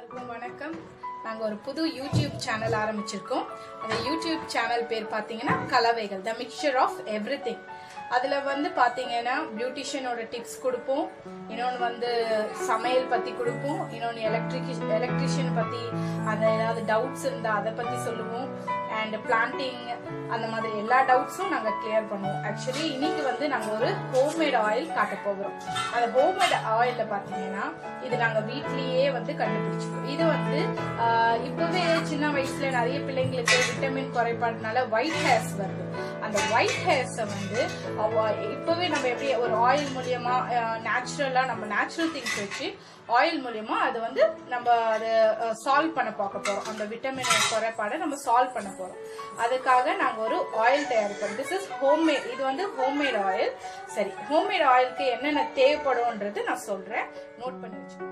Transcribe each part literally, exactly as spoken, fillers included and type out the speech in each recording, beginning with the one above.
எல்லாருக்கும் வணக்கம். நாங்க ஒரு புது யூடியூப் சேனல் ஆரம்பிச்சிருக்கோம். அந்த யூடியூப் சேனல் பேர் பாத்தீங்கன்னா கலவைகள், த மிக்சர் ஆஃப் எவ்ரிதிங். அதுல வந்து பாத்தீங்கன்னா பியூட்டிஷியனோட டிப்ஸ் கொடுப்போம், இன்னொன்று வந்து சமையல் பத்தி கொடுப்போம், இன்னொன்று எலக்ட்ரிக் எலக்ட்ரிஷியன் பத்தி அந்த ஏதாவது டவுட்ஸ் இருந்தா அதை பத்தி சொல்லுவோம், அண்ட் பிளான்டிங் அந்த மாதிரி எல்லா டவுட்ஸும் நாங்க கிளியர் பண்ணுவோம். ஆக்சுவலி இன்னைக்கு வந்து நாங்க ஒரு ஹோம்மேட் ஆயில் காட்ட போகிறோம். அந்த ஹோம்மேட் ஆயில்ல பாத்தீங்கன்னா இது நாங்க வீட்லயே வந்து கண்டுபிடிச்சிருக்கோம். இது வந்து இப்பவே சின்ன வயசுல நிறைய பிள்ளைங்களுக்கு விட்டமின் குறைபாடுனால ஒயிட் ஹேர்ஸ் வருது. அந்த ஒயிட் ஹேர்ஸ வந்து இப்பவே நம்ம எப்படி ஒரு ஆயில் மூலியமா நேச்சுரலா நம்ம நேச்சுரல் திங்ஸ் வச்சு ஆயில் மூலியமா அது வந்து நம்ம அதை சால்வ் பண்ண பார்க்க போறோம். அந்த விட்டமின் குறைபாடை நம்ம சால்வ் பண்ண போறோம். அதுக்காக நாங்க ஒரு ஆயில் தயாரிப்போம். This is homemade. இது வந்து ஹோம்மேட் ஆயில். சரி, ஹோம்மேட் ஆயிலுக்கு என்னென்ன தேவைப்படும்ன்றது நான் சொல்றேன், நோட் பண்ணி வச்சுக்கோங்க.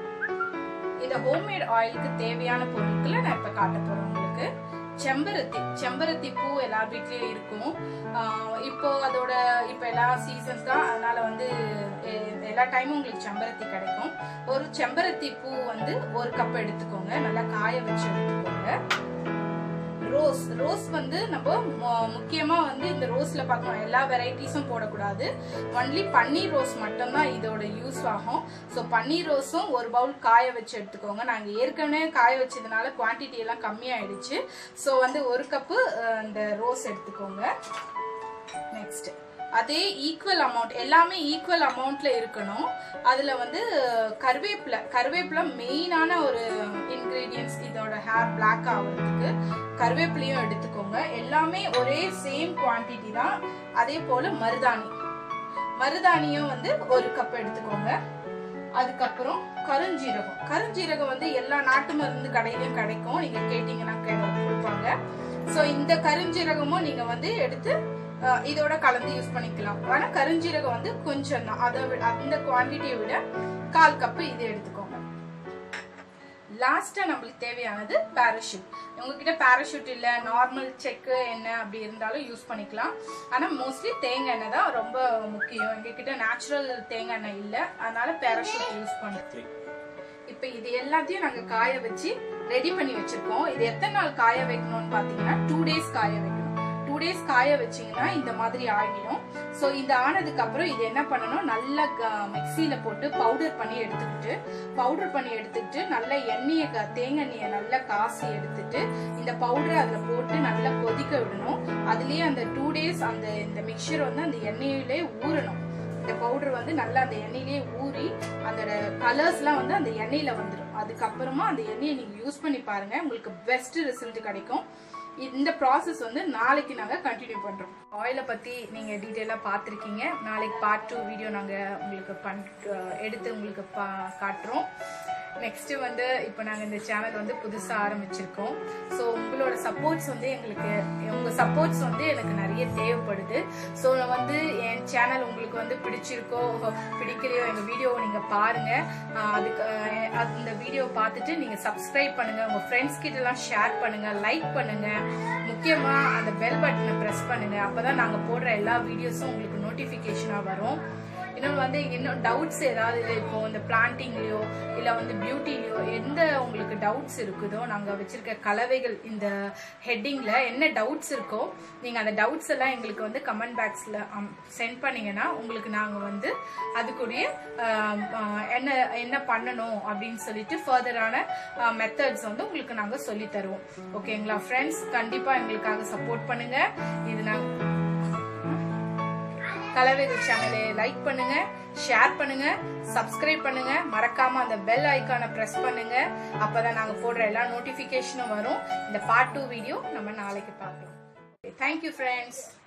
இந்த ஹோம்மேட் ஆயிலுக்கு தேவையான பொருட்களை நான் இப்ப காட்ட போறேன் உங்களுக்கு. செம்பருத்தி செம்பருத்தி பூ எல்லா வீட்லயும் இருக்கும். இப்போ அதோட இப்ப எல்லா சீசன்ஸ் தான், அதனால வந்து எல்லா டைமும் உங்களுக்கு செம்பருத்தி கிடைக்கும். ஒரு செம்பருத்தி பூ வந்து ஒரு கப் எடுத்துக்கோங்க, நல்லா காய வச்சு எடுத்துக்கோங்க. ரோஸ் ரோஸ் வந்து நம்ம முக்கியமா வந்து இந்த ரோஸ்ல பார்க்கணும், எல்லா வெரைட்டிஸும் போடக்கூடாது. ஒன்லி பன்னீர் ரோஸ் மட்டும்தான் இதோட யூஸ் ஆகும். ஸோ பன்னீர் ரோஸும் ஒரு பவுல் காய வச்சு எடுத்துக்கோங்க. நாங்கள் ஏற்கனவே காய வச்சதுனால குவான்டிட்டி எல்லாம் கம்மியாயிடுச்சு. ஸோ வந்து ஒரு கப்பு இந்த ரோஸ் எடுத்துக்கோங்க. நெக்ஸ்ட் அதே ஈக்குவல் அமௌண்ட், எல்லாமே ஈக்குவல் அமௌண்ட்ல இருக்கணும். அதுல வந்து கருவேப்பிலை கருவேப்பிலை மெயினான ஒரு இன்கிரீடியன்ஸ் இதோட ஹேர் பிளாக் ஆகிறதுக்கு. கருவேப்பிலையும் எடுத்துக்கோங்க. எல்லாமே ஒரே சேம் குவான்டிட்டி தான். அதே போல மருதாணி மருதாணியும் வந்து ஒரு கப் எடுத்துக்கோங்க. அதுக்கப்புறம் கருஞ்சீரகம் கருஞ்சீரகம் வந்து எல்லா நாட்டு மருந்து கடையிலயும் கிடைக்கும், நீங்க கேட்டீங்கன்னா கொடுப்பாங்க. ஸோ இந்த கருஞ்சீரகமும் நீங்க வந்து எடுத்து இதோட கலந்து யூஸ் பண்ணிக்கலாம். ஆனா கருஞ்சீரகம் வந்து கொஞ்சம் தான், அதை அந்த குவான்டிட்டியை விட கால் கப்பு இது எடுத்துக்கோங்க. லாஸ்டா நம்மளுக்கு தேவையானது பாராஷூட். உங்ககிட்ட பாராஷூட் இல்ல, நார்மல் செக்கு எண்ணெய் அப்படி இருந்தாலும் யூஸ் பண்ணிக்கலாம். ஆனா மோஸ்ட்லி தேங்காய் எண்ணெய் தான் ரொம்ப முக்கியம். எங்ககிட்ட நேச்சுரல் தேங்காய் எண்ணெய் இல்ல, அதனால பாராஷூட் யூஸ் பண்ணுறோம். இப்ப இது எல்லாத்தையும் நாங்க காய வச்சு ரெடி பண்ணி வச்சிருக்கோம். இது எத்தனை நாள் காய வைக்கணும்னு பாத்தீங்கன்னா டூ டேஸ் காய வைக்கணும். டூ டேஸ் காய வச்சீங்கன்னா இந்த மாதிரி ஆகிடும். ஸோ இந்த ஆனதுக்கு அப்புறம் இது என்ன பண்ணணும், நல்லா மிக்சியில போட்டு பவுடர் பண்ணி எடுத்துக்கிட்டு பவுடர் பண்ணி எடுத்துக்கிட்டு நல்லா எண்ணெயை தேங்காய் எண்ணெயை நல்லா காசி எடுத்துட்டு இந்த பவுடரை அதுல போட்டு நல்லா கொதிக்க விடணும். அதுலயே அந்த டூ டேஸ் அந்த இந்த மிக்சர் வந்து அந்த எண்ணெயிலே ஊறணும். இந்த பவுடர் வந்து நல்லா அந்த எண்ணெயிலே ஊறி அதோட கலர்ஸ் எல்லாம் வந்து அந்த எண்ணெயில வந்துடும். அதுக்கப்புறமா அந்த எண்ணெயை நீங்க யூஸ் பண்ணி பாருங்க, உங்களுக்கு பெஸ்ட் ரிசல்ட் கிடைக்கும். இந்த ப்ராசஸ் வந்து நாளைக்கு நாங்க கண்டினியூ பண்றோம். ஆயிலை பத்தி நீங்க டீட்டெயிலா பாத்திருக்கீங்க. நாளைக்கு பார்ட் டூ வீடியோ நாங்க உங்களுக்கு பண் எடுத்து உங்களுக்கு காட்டுறோம். நெக்ஸ்ட் வந்து இப்போ நாங்கள் இந்த சேனல் வந்து புதுசாக ஆரம்பிச்சிருக்கோம். ஸோ உங்களோட சப்போர்ட்ஸ் வந்து எங்களுக்கு உங்கள் சப்போர்ட்ஸ் வந்து எனக்கு நிறைய தேவைப்படுது. ஸோ வந்து என் சேனல் உங்களுக்கு வந்து பிடிச்சிருக்கோ பிடிக்கலையோ எங்கள் வீடியோவை நீங்கள் பாருங்கள். அதுக்கு அந்த வீடியோ பார்த்துட்டு நீங்கள் சப்ஸ்கிரைப் பண்ணுங்கள், உங்கள் ஃப்ரெண்ட்ஸ் கிட்டலாம் ஷேர் பண்ணுங்கள், லைக் பண்ணுங்கள். முக்கியமாக அந்த பெல் பட்டனை ப்ரெஸ் பண்ணுங்கள். அப்போ தான் நாங்கள் போடுற எல்லா வீடியோஸும் உங்களுக்கு நோட்டிஃபிகேஷனாக வரும். இன்னொன்று வந்து இன்னும் டவுட்ஸ் ஏதாவது இப்போ இந்த பிளான்டிங்லயோ இல்லை வந்து பியூட்டிலையோ எந்த உங்களுக்கு டவுட்ஸ் இருக்குதோ, நாங்கள் வச்சிருக்க கலவைகள் இந்த ஹெட்டிங்ல என்ன டவுட்ஸ் இருக்கோ நீங்கள் அந்த டவுட்ஸ் எல்லாம் எங்களுக்கு வந்து கமெண்ட் பாக்ஸில் சென்ட் பண்ணீங்கன்னா உங்களுக்கு நாங்கள் வந்து அதுக்குரிய என்ன என்ன பண்ணணும் அப்படின்னு சொல்லிட்டு ஃபர்தரான மெத்தட்ஸ் வந்து உங்களுக்கு நாங்கள் சொல்லி தருவோம். ஓகேங்களா ஃப்ரெண்ட்ஸ், கண்டிப்பாக எங்களுக்காக சப்போர்ட் பண்ணுங்க. இது நாங்கள் கலவைகள் சேனலை லைக் பண்ணுங்க, ஷேர் பண்ணுங்க, சப்ஸ்கிரைப் பண்ணுங்க, மறக்காம அந்த பெல் ஐக்கானை பிரஸ் பண்ணுங்க. அப்பதான் நாங்க போடுற எல்லா நோட்டிபிகேஷனும் வரும். இந்த பார்ட் டூ வீடியோ நம்ம நாளைக்கு பார்க்கலாம். Thank you friends.